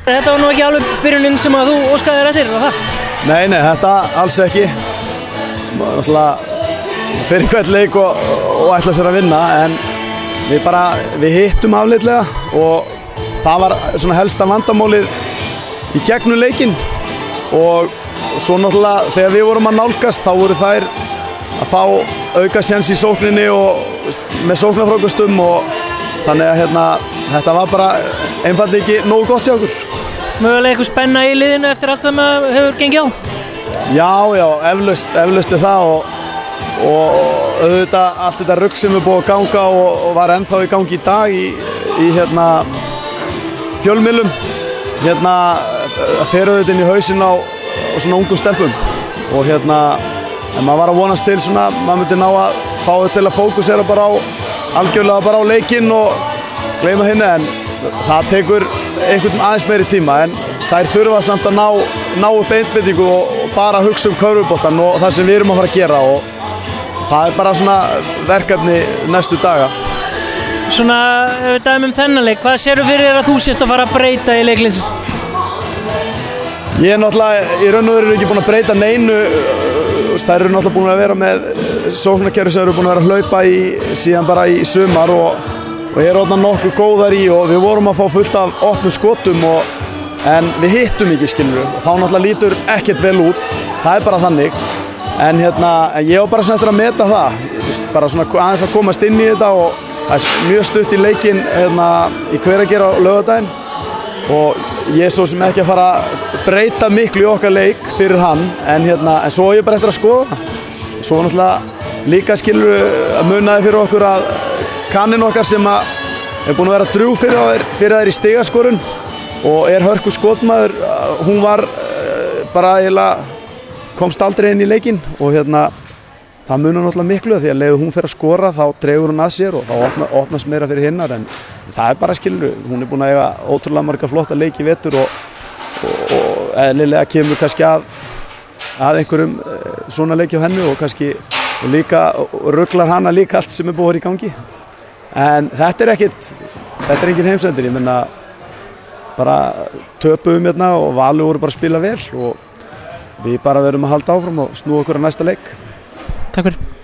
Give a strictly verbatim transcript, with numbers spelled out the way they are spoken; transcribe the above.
Þetta var nú ekki alveg byrjunin sem að þú óskaði þér eftir, var það? Nei, nei, þetta alls ekki. Náttúrulega fyrir hvern leik og, og ætla sér að vinna, en við bara, við hittum afleitlega og það var svona helsta vandamálið í gegnum leikinn og svo náttúrulega þegar við vorum að nálgast þá voru þær að fá auka séns í sókninni og með sóknarfrákastum og þannig að hérna, þetta var bara einfaldlega ekki nógu gott hjá okkur. Mögulega eitthvað spenna í liðinu eftir allt það maður hefur gengið á? Já, já, eflaust, eflaust er það og, og auðvitað allt þetta rugg sem er búið að ganga og, og var ennþá í gangi í dag í, í hérna fjölmiðlum. Hérna fer auðvitað inn í hausinn á, á svona ungum stelpum og hérna en maður var að vonast til svona, maður myndi ná að fá þetta til að fókusera bara á algjörlega bara á leikinn og gleyma hinni en það tekur einhvern aðeins meiri tíma en þær þurfa samt að ná, ná upp einbeitingu og bara hugsa um körfuboltann og það sem við erum að fara að gera og það er bara svona verkefni næstu daga. Svona, ef við dæmum þennan leik, hvað sérðu fyrir þér að þú sért að fara að breyta í leikliðsins? Ég er náttúrulega, í raun og veru ekki búinn að breyta neinu, þær eru náttúrulega búin að vera með sóknarkerfi sem eru búin að vera að hlaupa í síðan bara í sumar og og ég er orðnar nokkuð góðar í og við vorum að fá fullt af opnum skotum og, en við hittum ekki skilur og þá náttúrulega lítur ekkert vel út, það er bara þannig en hérna, ég var bara svona eftir að meta það, bara svona aðeins að komast inn í þetta og það er mjög stutt í leikinn hérna, í Hveragerði á laugardaginn og ég er svo sem ekki að fara að breyta miklu í okkar leik fyrir hann en, hérna, en svo er ég bara eftir að skoða svo náttúrulega líka skilur að munaði fyrir okkur að kannin okkar sem að er búin að vera drjúg fyrir þær, fyrir þær í stigaskorun og er hörku skotmaður, hún var bara eiginlega komst aldrei inn í leikinn og hérna það munar náttúrulega miklu því að leiðu hún fyrir að skora þá dregur hún að sér og þá opna, opnast meira fyrir hinnar en það er bara skilur, hún er búin að eiga ótrúlega marga flotta leiki í vetur og, og, og eðlilega kemur kannski að, að einhverjum svona leiki á henni og kannski og líka og ruglar hana líka allt sem er búið í gangi. En þetta er ekkert, þetta er engin heimsendir, ég menna bara töpuðum hérna og Valur voru bara að spila vel og við bara verum að halda áfram og snúa okkur á næsta leik. Takk fyrir.